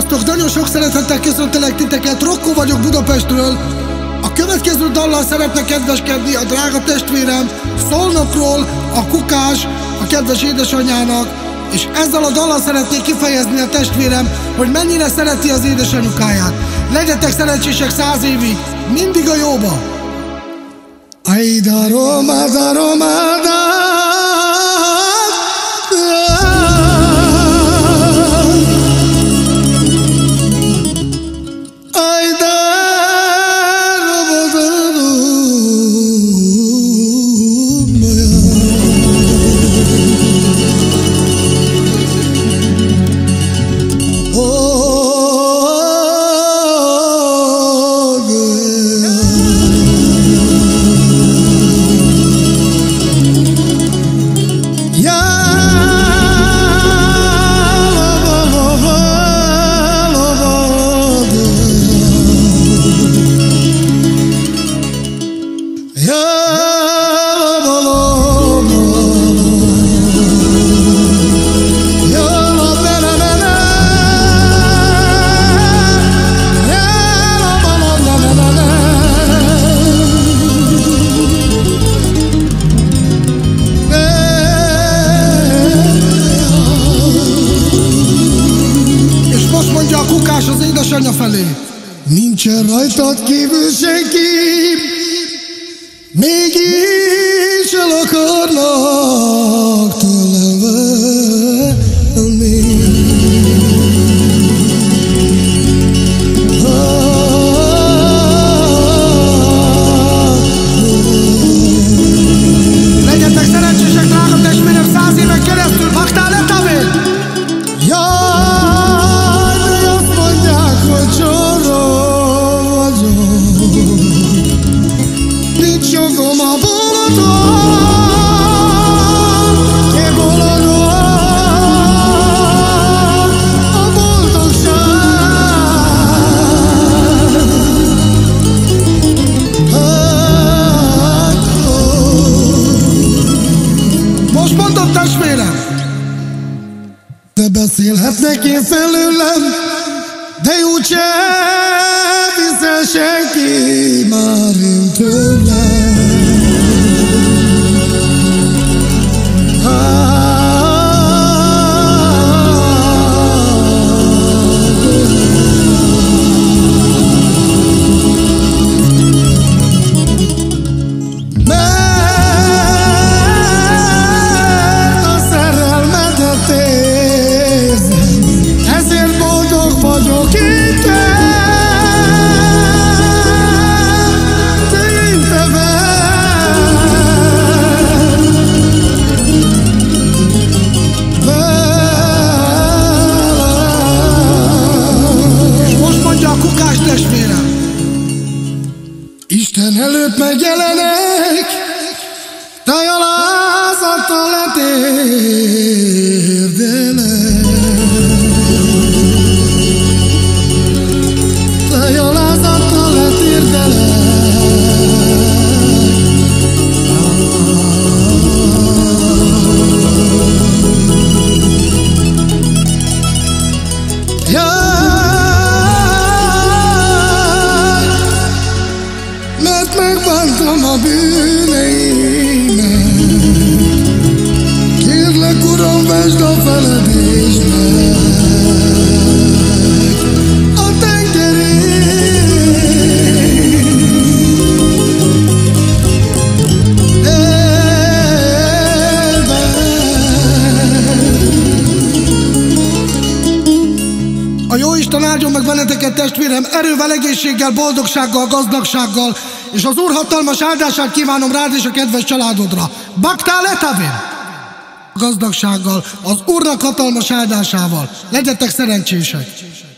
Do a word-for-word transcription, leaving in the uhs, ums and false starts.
Sziasztok! Nagyon sok szeretettel köszöntelek titeket, Rocco vagyok Budapestről. A következő dallal szeretne kedveskedni a drága testvérem, Szolnokról a Kukás, a kedves édesanyjának, és ezzel a dallal szeretnék kifejezni a testvérem, hogy mennyire szereti az édesanyukáját. Legyetek szerencsések száz évig, mindig a jóba! Ay, daro, ma, daro, ma, da. Az édesanyja felé. Nincsen rajtad kívül senki, mégis el akarnak tőlem venni. Legyetek szerencsések, drága testvérem, száz éven keresztül Baktál Letavér! Most mondom, testvérem! Te beszélhetnek én felőlem, de úgyse viszel senki már én tőlem. Isten előtt megjelenek, tajalázattal letérdelek. Tajalázattal letérdelek. Megbántam a bűneimet, kérlek, Uram, vesd a feledésnek a tengerén. A Jóisten áldjon meg benneteket, testvérem, erővel, egészséggel, boldogsággal, gazdagsággal, és az Úr hatalmas áldását kívánom rád és a kedves családodra. Baktál Letavér! Gazdagsággal, az Úrnak hatalmas áldásával. Legyetek szerencsések!